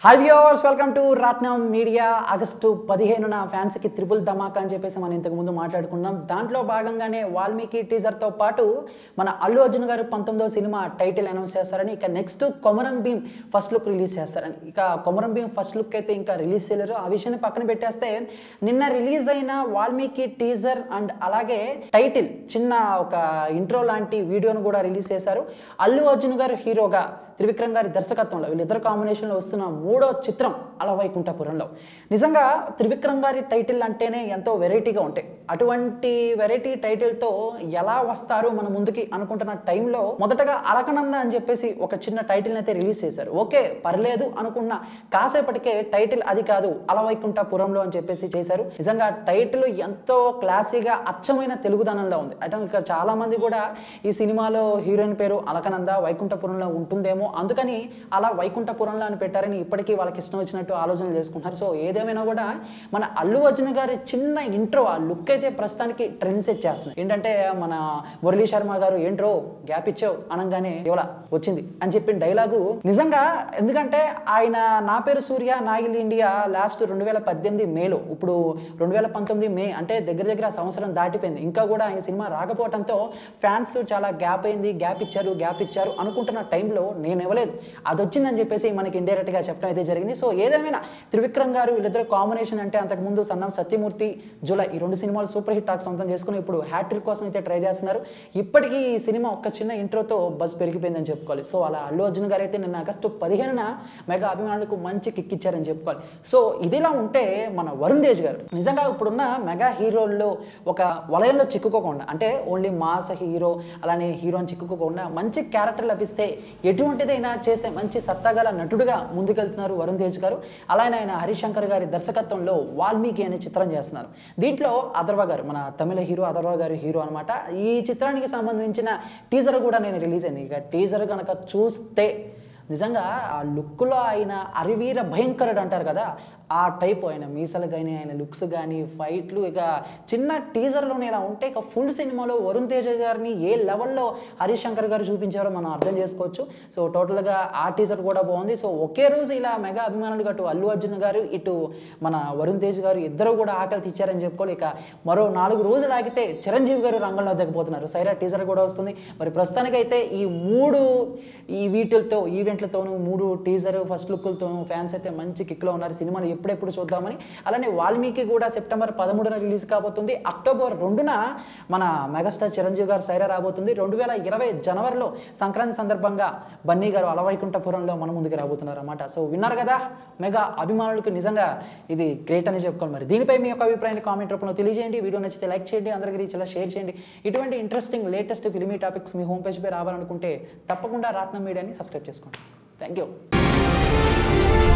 Hi viewers, welcome to Raatnam Media. August 15న fans కి triple ధమాకా అని చెప్పేసి మనం ఇంతకు ముందు మాట్లాడుకున్నాం. దాంట్లో భాగంగానే వాల్మీకి టీజర్ తో పాటు మన అల్లు అర్జున్ గారు 19వ సినిమా టైటిల్ అనౌన్స్ చేస్తారని, ఇక next Komaram Bheem first look release చేస్తారని. ఇక కొమరం భీమ్ ఫస్ట్ లుక్ అయితే ఇంకా రిలీజ్ చేయలేరు. ఆ విషయాన్ని పక్కన పెట్టేస్తే నిన్న రిలీజ్ అయిన వాల్మీకి టీజర్ అండ్ అలాగే టైటిల్ చిన్న ఒక ఇంట్రో లాంటి వీడియోను కూడా రిలీజ్ చేశారు. అల్లు అర్జున్ గారు హీరోగా, త్రివిక్రమ్ గారి దర్శకత్వంలో వీళ్ళిద్దరు కాంబినేషన్లో వస్తున్న మూడో చిత్రం అలా వైకుంఠపురంలో. నిజంగా త్రివిక్రమ్ గారి టైటిల్ అంటేనే ఎంతో వెరైటీగా ఉంటాయి. అటువంటి వెరైటీ టైటిల్తో ఎలా వస్తారు మన ముందుకి అనుకుంటున్న టైంలో మొదటగా అలకనంద అని చెప్పేసి ఒక చిన్న టైటిల్ని అయితే రిలీజ్ చేశారు. ఓకే పర్లేదు అనుకున్న కాసేపటికే టైటిల్ అది కాదు అలా వైకుంఠపురంలో అని చెప్పేసి చేశారు. నిజంగా టైటిల్ ఎంతో క్లాసీగా అచ్చమైన తెలుగుదనంలో ఉంది. అంటే ఇక్కడ చాలా మంది కూడా ఈ సినిమాలో హీరోయిన్ పేరు అలకనంద వైకుంఠపురంలో ఉంటుందేమో, అందుకని అలా వైకుంఠపురంలో అని పెట్టారని ఇప్పటికీ వాళ్ళకి ఇష్టం వచ్చినట్టు ఆలోచనలు చేసుకుంటున్నారు. సో ఏదేమైనా కూడా మన అల్లు అర్జున్ గారి చిన్న ఇంట్రో ఆ లుక్ అయితే ప్రస్తుతానికి ట్రెండ్ సెట్ చేస్తుంది. ఏంటంటే మన మురళీ శర్మ గారు ఏంట్రో గ్యాప్ ఇచ్చావు అనగానే ఇవాళ వచ్చింది అని చెప్పిన డైలాగు నిజంగా, ఎందుకంటే ఆయన నా పేరు సూర్య నాగిల్ ఇండియా లాస్ట్ 2018 మేలో, ఇప్పుడు 2019 మే, అంటే దగ్గర దగ్గర సంవత్సరం దాటిపోయింది. ఇంకా కూడా ఆయన సినిమా రాకపోవడంతో ఫ్యాన్స్ చాలా గ్యాప్ అయింది, గ్యాప్ ఇచ్చారు అనుకుంటున్న టైంలో నేను ఇవ్వలేదు, అది వచ్చిందని చెప్పేసి మనకి ఇండైరెక్ట్గా చెప్పడం అయితే జరిగింది. సో ఏదేమైనా త్రివిక్రమ్ గారు వీళ్ళిద్దరు కాంబినేషన్ అంటే అంతకుముందు సన్నం సత్యమూర్తి, జూలై ఈ రెండు సినిమాలు సూపర్ హిట్ టాక్ సొంతం చేసుకుని ఇప్పుడు హ్యాట్రిక్ కోసం అయితే ట్రై చేస్తున్నారు. ఇప్పటికీ ఈ సినిమా ఒక చిన్న ఇంట్రోతో బస్ పెరిగిపోయిందని చెప్పుకోవాలి. సో అలా అల్లు అర్జున్ గారు అయితే నిన్న ఆగస్టు 15న మెగా అభిమానులకు మంచి కిక్ ఇచ్చారని చెప్పుకోవాలి. సో ఇదిలా ఉంటే మన వరుణ్ తేజ్ గారు నిజంగా ఇప్పుడున్న మెగా హీరోల్లో ఒక వలయంలో చిక్కుకోకుండా, అంటే ఓన్లీ మాస్ హీరో అలానే హీరోని చిక్కుకోకుండా మంచి క్యారెక్టర్ లభిస్తే ఎటువంటిదైనా చేసే మంచి సత్తాగల నటుడుగా ముందుకెళ్తున్నారు వరుణ్ తేజ్ గారు. అలానే ఆయన హరిశంకర్ గారి దర్శకత్వంలో వాల్మీకి అనే చిత్రం చేస్తున్నారు. దీంట్లో అథర్వ గారు, మన తమిళ హీరో అథర్వ గారు హీరో అనమాట. ఈ చిత్రానికి సంబంధించిన టీజర్ కూడా నేను రిలీజ్ అయింది. ఇక టీజర్ కనుక చూస్తే నిజంగా ఆ లుక్లో ఆయన అరివీర భయంకరుడు అంటారు కదా, ఆ టైప్ ఆయన మీసలు కానీ ఆయన లుక్స్ కానీ ఫైట్లు, ఇక చిన్న టీజర్లోనే ఇలా ఉంటే ఇక ఫుల్ సినిమాలో వరుణ్ తేజ్ గారిని ఏ లెవెల్లో హరిశంకర్ గారు చూపించారో మనం అర్థం చేసుకోవచ్చు. సో టోటల్గా ఆ టీజర్ కూడా బాగుంది. సో ఒకే రోజు ఇలా మెగా అభిమానులు అటు అల్లు అర్జున్ గారు ఇటు మన వరుణ్ తేజ్ గారు ఇద్దరు కూడా ఆకలి తీచ్చారని చెప్పుకోవాలి. ఇక మరో 4 రోజులు ఆగితే చిరంజీవి గారు రంగంలో దిగబోతున్నారు. సైరా టీజర్ కూడా వస్తుంది. మరి ప్రస్తుతానికైతే ఈ వీటితో ఈవెంట్లతోనూ 3 టీజర్ ఫస్ట్ లుక్లతోనూ ఫ్యాన్స్ అయితే మంచి కిక్లో ఉన్నారు. సినిమాలు ఎప్పుడెప్పుడు చూద్దామని. అలానే వాల్మీకి కూడా సెప్టెంబర్ 13న రిలీజ్ కాబోతుంది. అక్టోబర్ 2న మన మెగాస్టార్ చిరంజీవి గారు సైరా రాబోతుంది. 2020 జనవరిలో సంక్రాంతి సందర్భంగా బన్నీ గారు అలా వైకుంఠపురంలో మన ముందుకు రాబోతున్నారు అన్నమాట. సో విన్నారు కదా, మెగా అభిమానులకు నిజంగా ఇది గ్రేట్ అని చెప్పుకోవాలి. మరి దీనిపై మీ యొక్క అభిప్రాయాన్ని కామెంట్ రూపంలో తెలియజేయండి. వీడియో నచ్చితే లైక్ చేయండి, అందరికీ రీచ్ అలా షేర్ చేయండి. ఇటువంటి ఇంట్రెస్టింగ్ లేటెస్ట్ ఫిల్మీ టాపిక్స్ మీ హోమ్ పేజ్పై రావాలనుకుంటే తప్పకుండా రాట్నం మీడియాని సబ్స్క్రైబ్ చేసుకోండి. Thank you.